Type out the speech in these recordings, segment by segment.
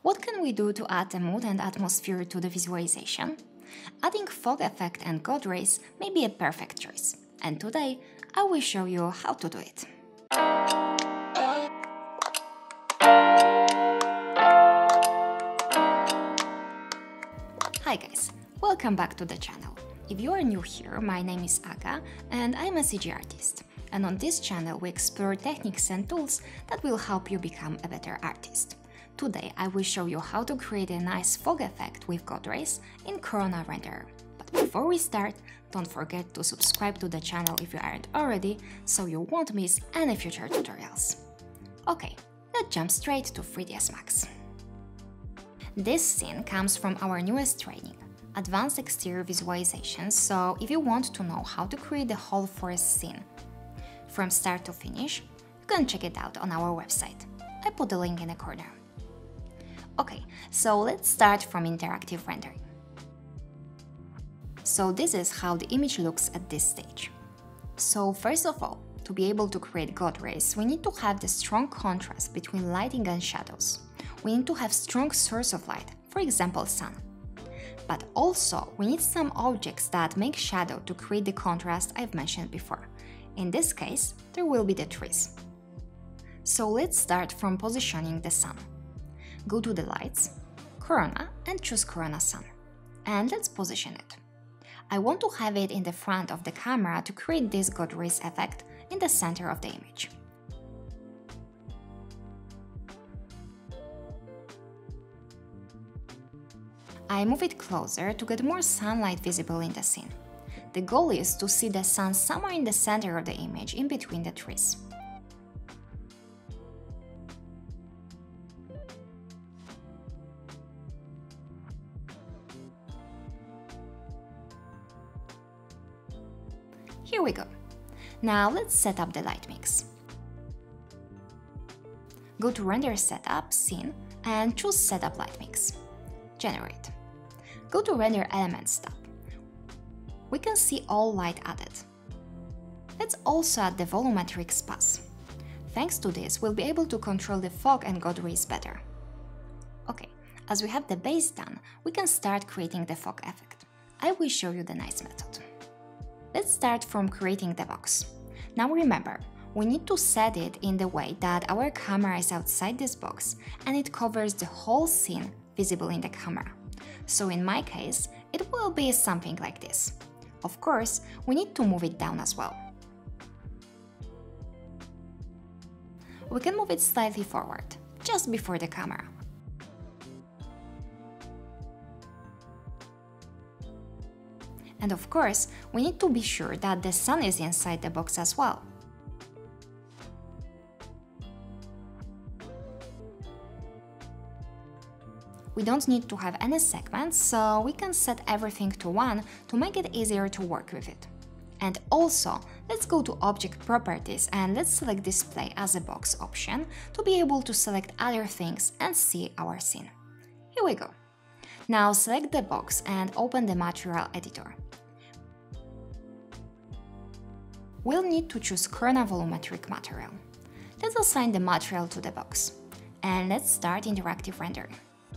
What can we do to add the mood and atmosphere to the visualization? Adding fog effect and God rays may be a perfect choice, and today I will show you how to do it. Hi guys, welcome back to the channel. If you are new here, my name is Aga and I'm a CG artist. And on this channel we explore techniques and tools that will help you become a better artist. Today I will show you how to create a nice fog effect with God rays in Corona Renderer. But before we start, don't forget to subscribe to the channel if you aren't already, so you won't miss any future tutorials. Okay, let's jump straight to 3ds Max. This scene comes from our newest training, Advanced Exterior Visualization, so if you want to know how to create the whole forest scene from start to finish, you can check it out on our website. I put the link in the corner. Okay, so let's start from interactive rendering. So this is how the image looks at this stage. So first of all, to be able to create God rays, we need to have the strong contrast between lighting and shadows. We need to have strong source of light, for example sun. But also, we need some objects that make shadow to create the contrast I've mentioned before. In this case, there will be the trees. So let's start from positioning the sun. Go to the lights, Corona, and choose Corona Sun. And let's position it. I want to have it in the front of the camera to create this God rays effect in the center of the image. I move it closer to get more sunlight visible in the scene. The goal is to see the sun somewhere in the center of the image, in between the trees. Here we go. Now let's set up the light mix. Go to Render Setup, Scene, and choose Setup Light Mix. Generate. Go to Render Elements tab. We can see all light added. Let's also add the Volumetrics pass. Thanks to this, we'll be able to control the fog and God rays better. Okay, as we have the base done, we can start creating the fog effect. I will show you the nice method. Let's start from creating the box. Now remember, we need to set it in the way that our camera is outside this box and it covers the whole scene visible in the camera. So in my case, it will be something like this. Of course, we need to move it down as well. We can move it slightly forward, just before the camera. And of course, we need to be sure that the sun is inside the box as well. We don't need to have any segments, so we can set everything to 1 to make it easier to work with it. And also, let's go to Object Properties and let's select Display as a box option to be able to select other things and see our scene. Here we go. Now select the box and open the Material Editor. We'll need to choose Corona Volumetric Material. Let's assign the material to the box. And let's start interactive rendering.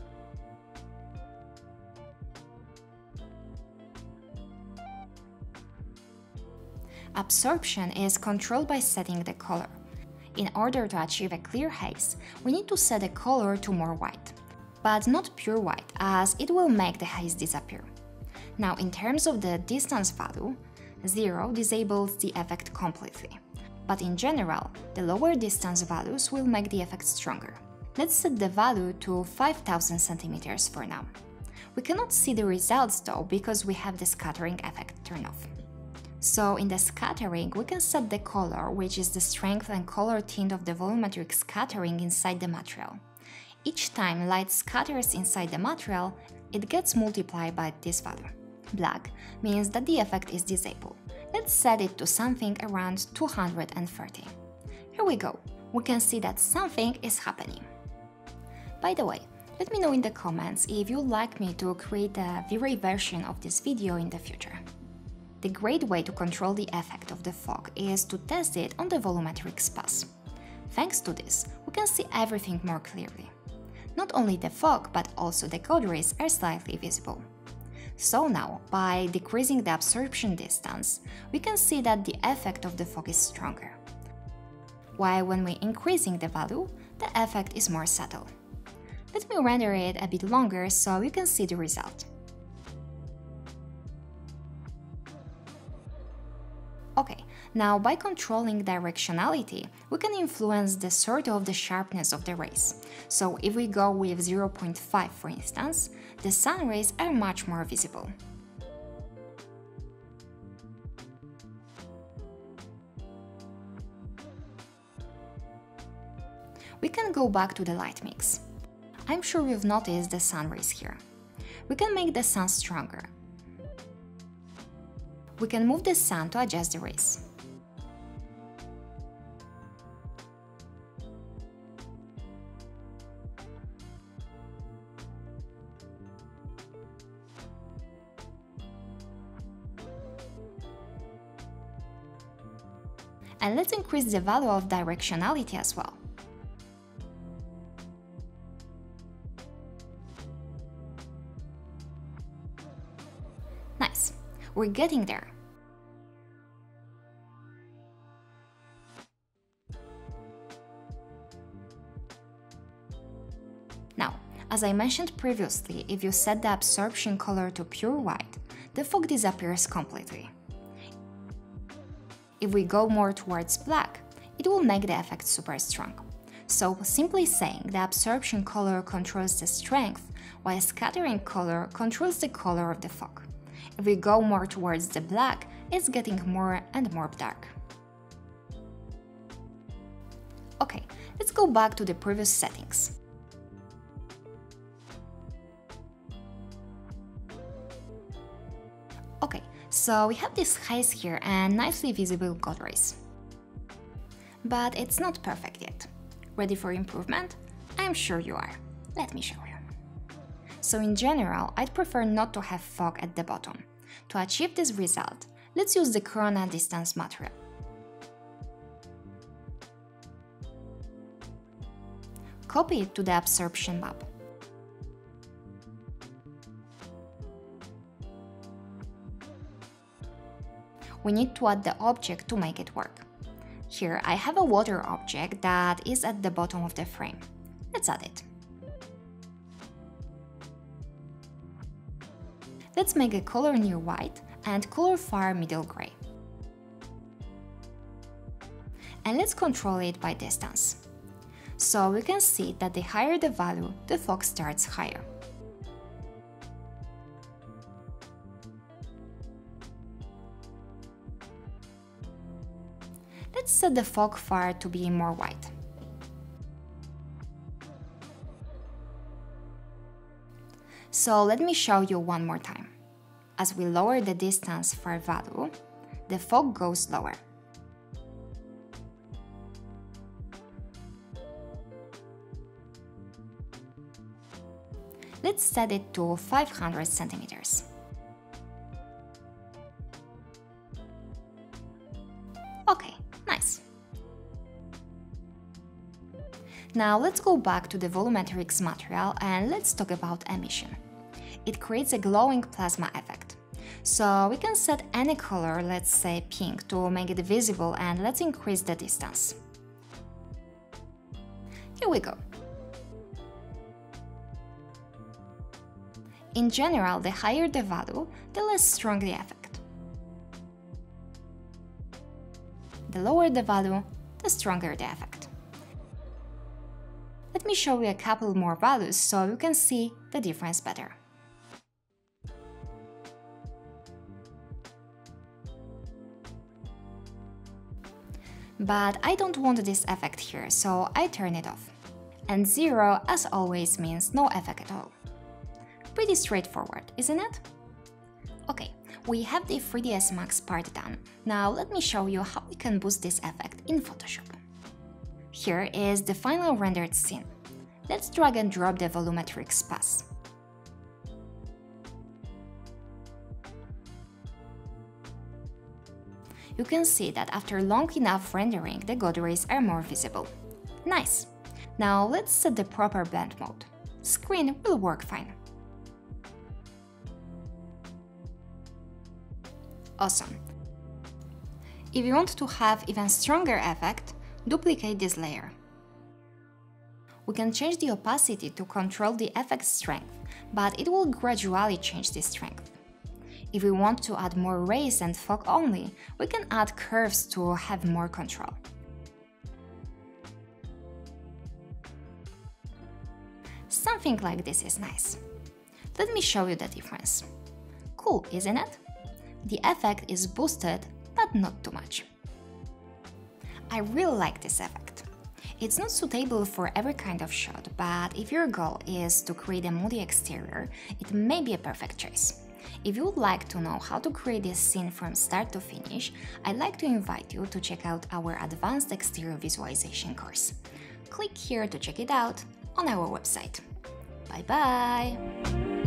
Absorption is controlled by setting the color. In order to achieve a clear haze, we need to set the color to more white. But not pure white, as it will make the haze disappear. Now, in terms of the distance value, 0 disables the effect completely. But in general, the lower distance values will make the effect stronger. Let's set the value to 5000 centimeters for now. We cannot see the results though, because we have the scattering effect turned off. So in the scattering, we can set the color, which is the strength and color tint of the volumetric scattering inside the material. Each time light scatters inside the material, it gets multiplied by this value. Black means that the effect is disabled. Let's set it to something around 230. Here we go. We can see that something is happening. By the way, let me know in the comments if you'd like me to create a V-Ray version of this video in the future. The great way to control the effect of the fog is to test it on the Volumetrics pass. Thanks to this, we can see everything more clearly. Not only the fog, but also the God rays are slightly visible. So now, by decreasing the absorption distance, we can see that the effect of the fog is stronger. While when we're increasing the value, the effect is more subtle. Let me render it a bit longer so you can see the result. Okay, now by controlling directionality, we can influence the sort of the sharpness of the rays. So if we go with 0.5 for instance, the sun rays are much more visible. We can go back to the light mix. I'm sure you've noticed the sun rays here. We can make the sun stronger. We can move the sun to adjust the rays. And let's increase the value of directionality as well. Nice, we're getting there. Now, as I mentioned previously, if you set the absorption color to pure white, the fog disappears completely. If we go more towards black, it will make the effect super strong. So simply saying, the absorption color controls the strength, while scattering color controls the color of the fog. If we go more towards the black, it's getting more and more dark. Okay, let's go back to the previous settings. Okay, so we have these haze here and nicely visible God rays. But it's not perfect yet. Ready for improvement? I'm sure you are. Let me show you. So in general, I'd prefer not to have fog at the bottom. To achieve this result, let's use the corona distance material. Copy it to the absorption map. We need to add the object to make it work. Here I have a water object that is at the bottom of the frame. Let's add it. Let's make a color near white and color far middle gray. And let's control it by distance. So we can see that the higher the value, the fog starts higher. Let's set the fog far to be more white. So let me show you one more time. As we lower the distance far value, the fog goes lower. Let's set it to 500 centimeters. Okay, nice. Now let's go back to the Volumetrics material and let's talk about emission. It creates a glowing plasma effect. So we can set any color, let's say pink, to make it visible, and let's increase the distance. Here we go. In general, the higher the value, the less strong the effect. The lower the value, the stronger the effect. Let me show you a couple more values so you can see the difference better. But I don't want this effect here, so I turn it off. And 0, as always, means no effect at all. Pretty straightforward, isn't it? Okay, we have the 3ds Max part done. Now let me show you how we can boost this effect in Photoshop. Here is the final rendered scene. Let's drag and drop the Volumetrics pass. You can see that after long enough rendering, the God rays are more visible. Nice! Now let's set the proper blend mode. screen will work fine. Awesome. If you want to have even stronger effect, duplicate this layer. We can change the opacity to control the effect strength, but it will gradually change the strength. If we want to add more rays and fog only, we can add curves to have more control. Something like this is nice. Let me show you the difference. Cool, isn't it? The effect is boosted, but not too much. I really like this effect. It's not suitable for every kind of shot, but if your goal is to create a moody exterior, it may be a perfect choice. If you would like to know how to create this scene from start to finish, I'd like to invite you to check out our Advanced Exterior Visualization course. Click here to check it out on our website. Bye bye!